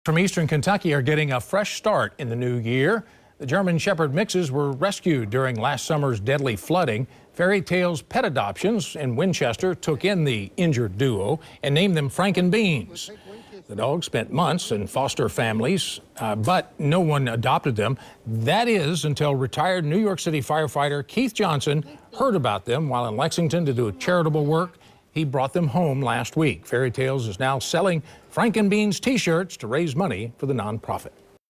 From eastern Kentucky are getting a fresh start in the new year. The German Shepherd mixes were rescued during last summer's deadly flooding. Fairy Tales Pet Adoptions in Winchester took in the injured duo and named them Frank and Beans. The dogs spent months in foster families, but no one adopted them. That is until retired New York City firefighter Keith Johnson heard about them while in Lexington to do charitable work. He brought them home last week. Fairy Tales is now selling Frank and Beans t-shirts to raise money for the nonprofit.